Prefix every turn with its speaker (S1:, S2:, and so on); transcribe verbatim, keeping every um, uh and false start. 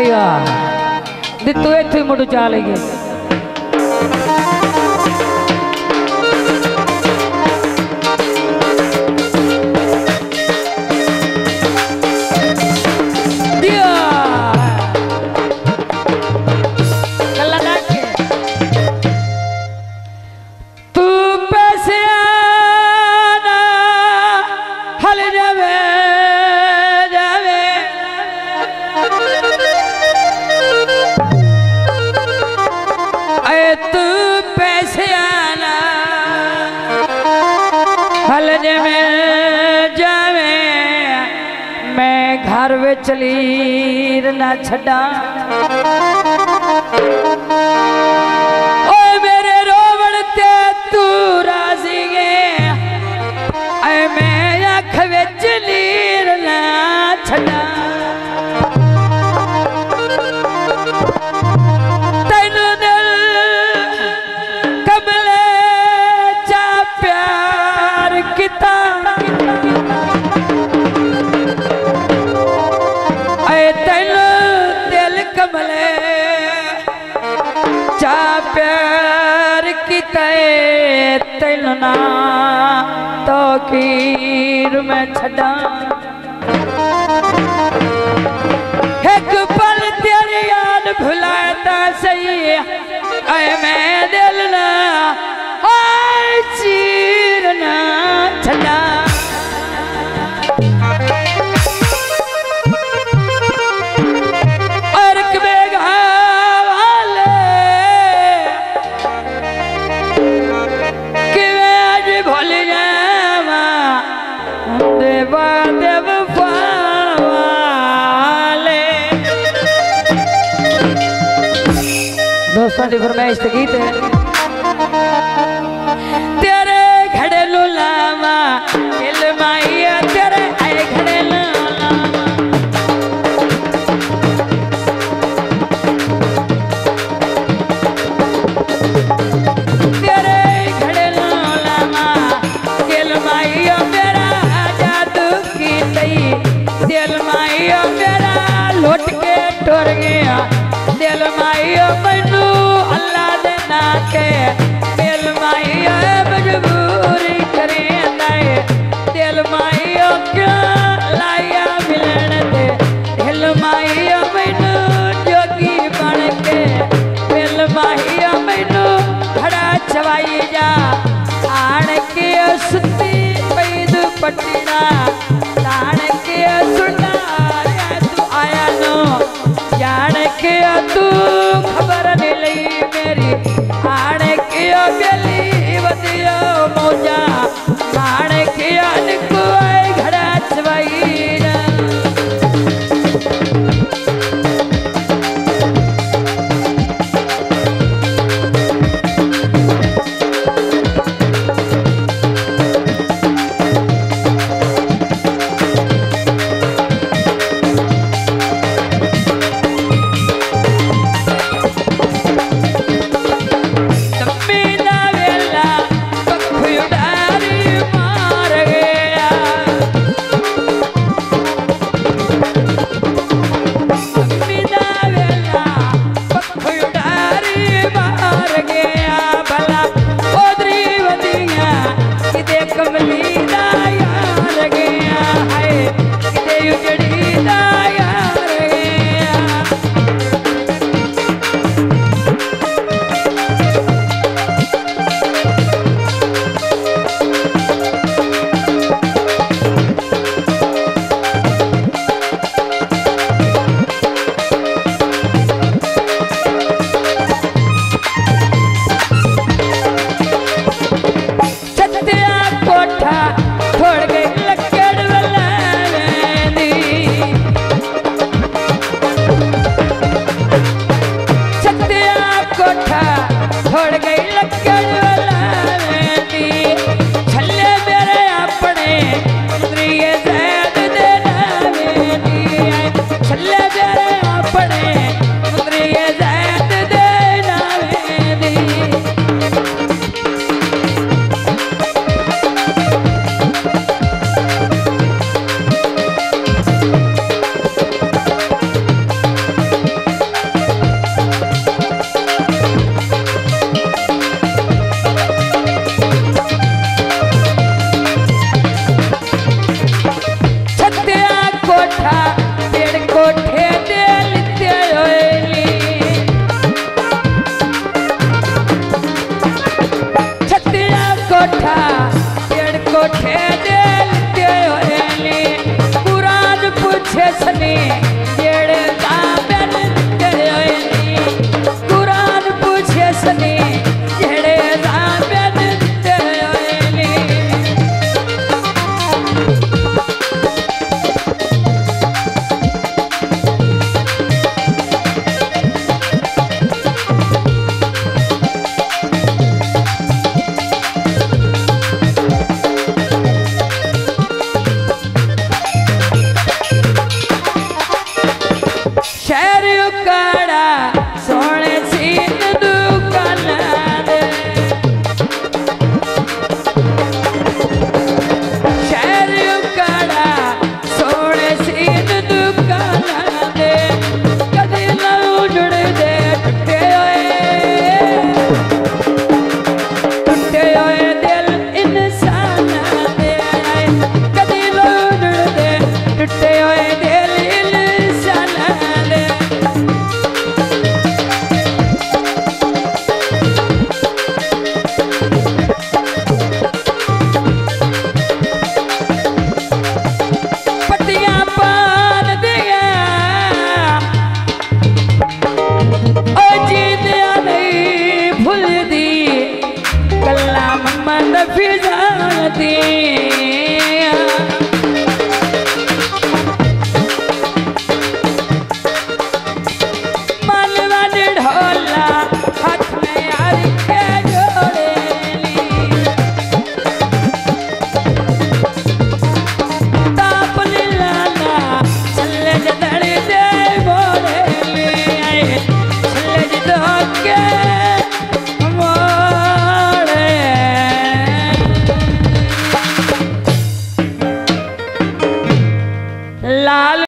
S1: भाई वाह दित्तू इत्थु ही मुड़ चाल गए घर वे चलीर ना छड़ा ओ मेरे रोवण ते तू राजी गे ऐ मैं आँख वे चलीर ना छड़ा तैनू दिल कमले चा प्यार किता कमले चा प्यार की तैलना तो कीर में छड़ा एक पल तेरी याद भुलाता सही ऐ मैं दिलना आए चीरना छड़ा दोस्तों की फरमाइश तो गीत है तेरे घड़ेलू लामा इल्माइया तेरे आए घड़ेलू लामा तेरे घड़ेलू लामा इल्माइया मेरा जादू की तई दिलमाइया मेरा लौट के टुर गया दिलमाइया मैनू अल्लाह दे ना के दिलमाइया मजबूरी करेंदा है दिलमाइया क्यों लाया मिलन दे दिलमाइया मैनू जोगी बन के दिलमाइया मैनू घड़ा चवाई जा आण के सुती पई दुपट्टी ना ताण के सुना तू आया नो जान के तू खबर नहीं लई मेरी आने के बेली वदियो मौजा आने के को घड़ा चवाई पूछे सने जेड़े दाबन तेरे कुरान पूछे सने जेड़े दाबन तेरे शहर का